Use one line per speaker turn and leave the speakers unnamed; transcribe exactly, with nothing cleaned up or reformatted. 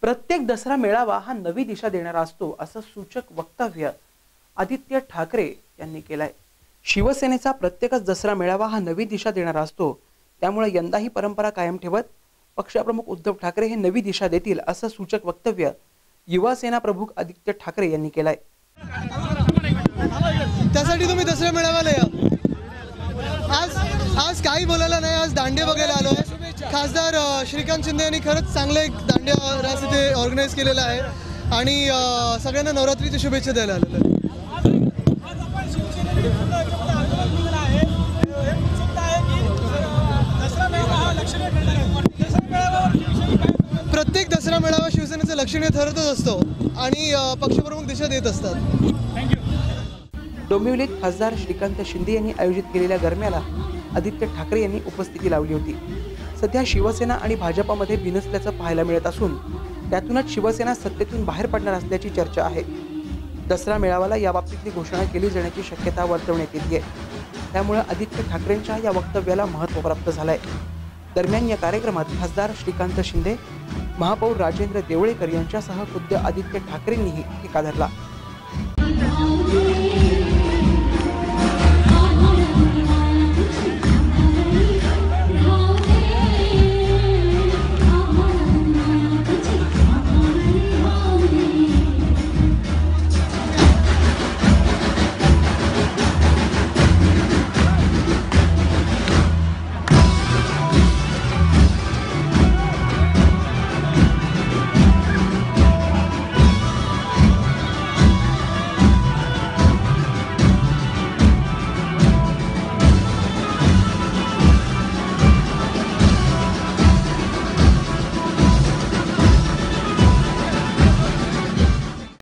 प्रत्येक दसरा मेळावा हा नवी दिशा देणारा असतो असं सूचक वक्तव्य आदित्य ठाकरे यांनी केलंय। शिवसेनेचा प्रत्येकच दसरा मेळावा हा नवी दिशा देणारा असतो, त्यामुळे यंदा ही परंपरा कायम ठेवत पक्षप्रमुख उद्धव ठाकरे हे नवी दिशा देतील असं सूचक वक्तव्य युवा सेना प्रमुख आदित्य ठाकरे यांनी केलंय।
त्यासाठी तुम्ही दसरा मेळाव्याला या। आज आज काही बोलायला नाही, आज दांडे बघायला आलोय। खासदार श्रीकांत शिंदे यांनी खरंच चांगलं एक दांडिया रास इथे ऑर्गनाईज केलेला आहे आणि सगळ्यांना नवरात्रीच्या शुभेच्छा द्यायला आलेलो आहे। प्रत्येक दसरा मेळावा शिवसेनेचं लक्षणीय ठरतच असतो आणि पक्षप्रमुख दिशा देत असतात।
डोंबिवलीत खासदार श्रीकांत शिंदे यांनी आयोजित केलेल्या गरम्याला आदित्य ठाकरे यांनी उपस्थिती लावली होती। सध्या शिवसेना आणि भाजपमध्ये बिनसल्याचं पाहायला मिळत असून त्यातूनच शिवसेना सत्तेतून बाहेर पडणार असल्याची चर्चा आहे। दसरा मेळाव्याला याबाबतीतली घोषणा केली जाण्याची शक्यता वर्तवण्यात येते, त्यामुळे आदित्य ठाकरेंच्या या वक्तव्याला महत्त्व प्राप्त झालंय। दरम्यान या कार्यक्रमात खासदार श्रीकांत शिंदे, महापौर राजेंद्र देवळेकर यांच्यासह खुद्द आदित्य ठाकरेंनीही टीका धरला।